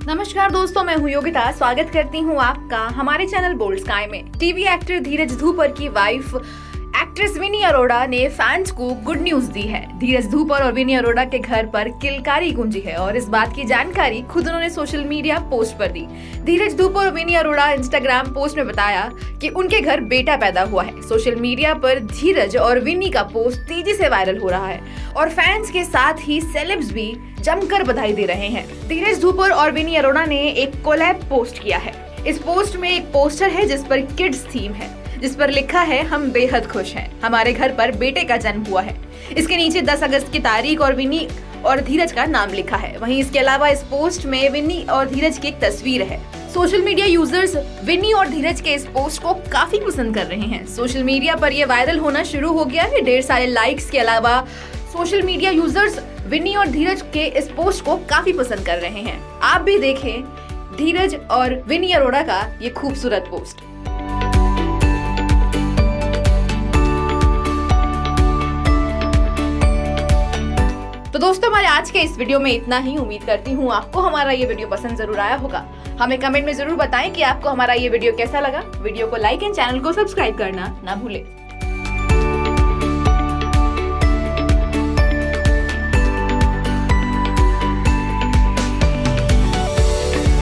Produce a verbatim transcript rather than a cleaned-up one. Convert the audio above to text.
नमस्कार दोस्तों, मैं हूँ योगिता। स्वागत करती हूँ आपका हमारे चैनल बोल्ड स्काई में। टीवी एक्टर धीरज धूपर की वाइफ एक्ट्रेस विनी अरोड़ा ने फैंस को गुड न्यूज दी है। धीरज धूपर और विनी अरोड़ा के घर पर किलकारी गूंजी है और इस बात की जानकारी खुद उन्होंने सोशल मीडिया पोस्ट पर दी। धीरज धूपर और विनी अरोड़ा इंस्टाग्राम पोस्ट में बताया कि उनके घर बेटा पैदा हुआ है। सोशल मीडिया पर धीरज और विनी का पोस्ट तेजी से वायरल हो रहा है और फैंस के साथ ही सेलेब्स भी जमकर बधाई दे रहे हैं। धीरज धूपर और विनी अरोड़ा ने एक कोलैब पोस्ट किया है। इस पोस्ट में एक पोस्टर है जिस पर किड्स थीम है, जिस पर लिखा है हम बेहद खुश हैं, हमारे घर पर बेटे का जन्म हुआ है। इसके नीचे दस अगस्त की तारीख और विनी और धीरज का नाम लिखा है। वहीं इसके अलावा इस पोस्ट में विनी और धीरज की एक तस्वीर है। सोशल मीडिया यूजर्स विनी और धीरज के इस पोस्ट को काफी पसंद कर रहे हैं। सोशल मीडिया पर यह वायरल होना शुरू हो गया है। ढेर सारे लाइक्स के अलावा सोशल मीडिया यूजर्स विनी और धीरज के इस पोस्ट को काफी पसंद कर रहे हैं। आप भी देखें धीरज और विनी अरोड़ा का ये खूबसूरत पोस्ट। तो दोस्तों, हमारे आज के इस वीडियो में इतना ही। उम्मीद करती हूँ आपको हमारा ये वीडियो पसंद जरूर आया होगा। हमें कमेंट में जरूर बताएं कि आपको हमारा ये वीडियो कैसा लगा। वीडियो को लाइक एंड चैनल को सब्सक्राइब करना ना भूलें।